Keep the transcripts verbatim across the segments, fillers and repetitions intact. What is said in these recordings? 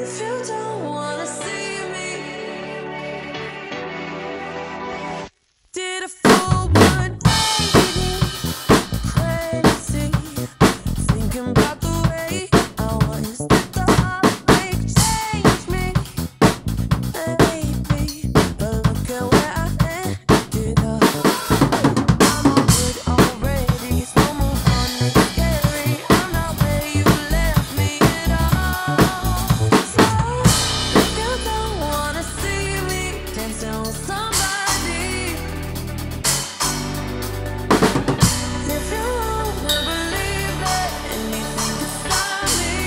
If you don't wanna see me, did a full one eighty, crazy, thinking about the way I was. Did the heartbreak change me? Maybe, but look at where I ended up. I'm all good already, so move on, it's scary. I'm not where you left me at all. So if you don't wanna see me dancing with somebody, if you wanna believe that anything can stop me,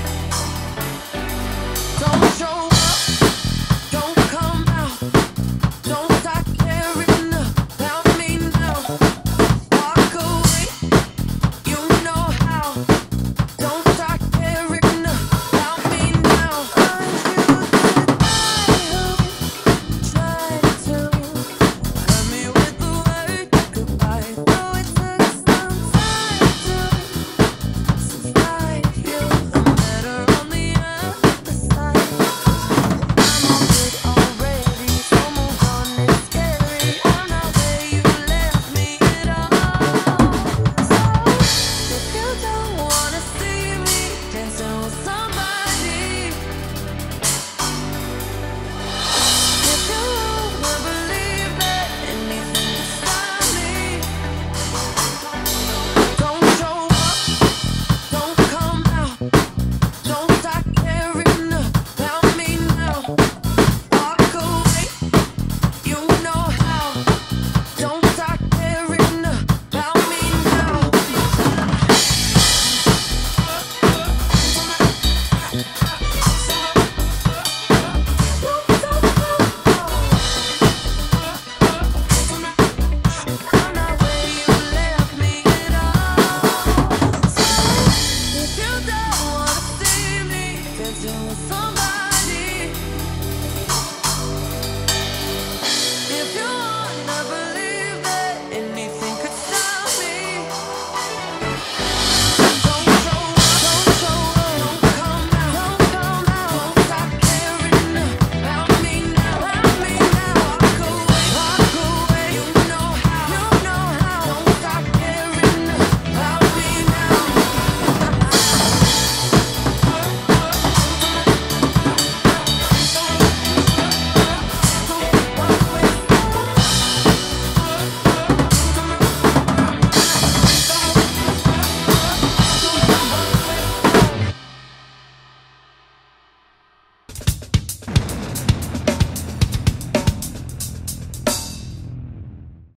don't show up, don't come out, don't start caring about me now. Walk away, you know how. Don't start caring about me now. Aren't you the guy who tried to hurt me with the word goodbye? Though it took some time to survive you, I'm better on the other side. I'm all good already, so move on, it's scary. I'm not where you left me at all. So if you don't wanna see me dancing with somebody, if you wanna believe that anything can stop me, don't show up, don't come out, don't start caring about me now. Walk away, you know how. Don't start caring about me now. I'm not where you left me at all. So if you don't wanna see me dancing with somebody,